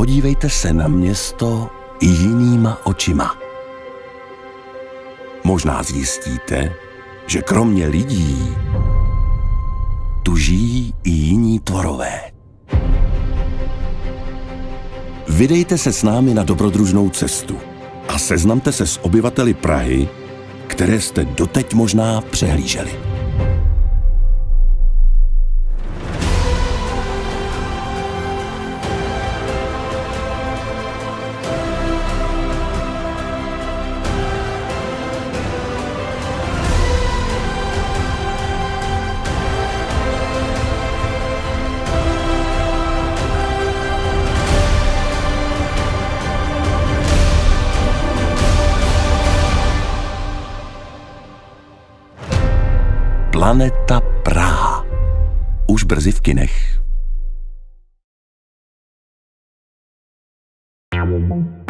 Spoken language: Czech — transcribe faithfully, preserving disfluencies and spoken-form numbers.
Podívejte se na město i jinýma očima. Možná zjistíte, že kromě lidí tu žijí i jiní tvorové. Vydejte se s námi na dobrodružnou cestu a seznamte se s obyvateli Prahy, které jste doteď možná přehlíželi. Planeta Praha. Už brzy v kinech.